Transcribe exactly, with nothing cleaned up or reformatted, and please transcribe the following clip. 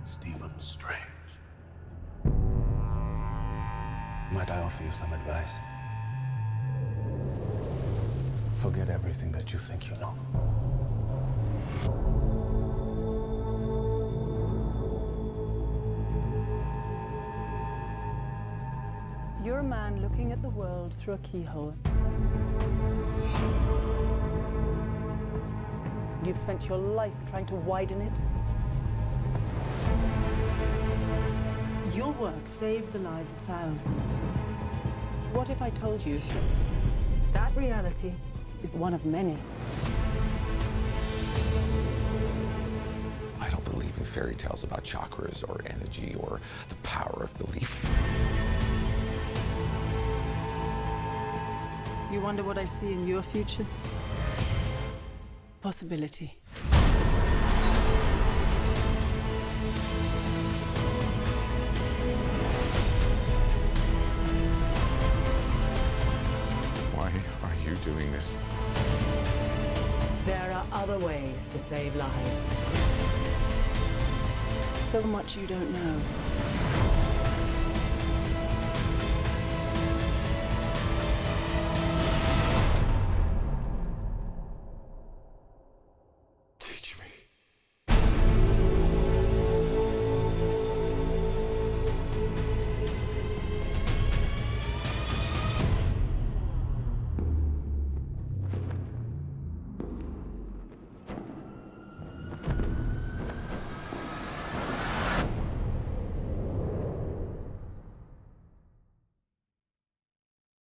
Stephen Strange. Might I offer you some advice? Forget everything that you think you know. You're a man looking at the world through a keyhole. You've spent your life trying to widen it. Your work saved the lives of thousands. What if I told you that reality is one of many? I don't believe in fairy tales about chakras or energy or the power of belief. You wonder what I see in your future? Possibility. Why are you doing this? There are other ways to save lives. So much you don't know.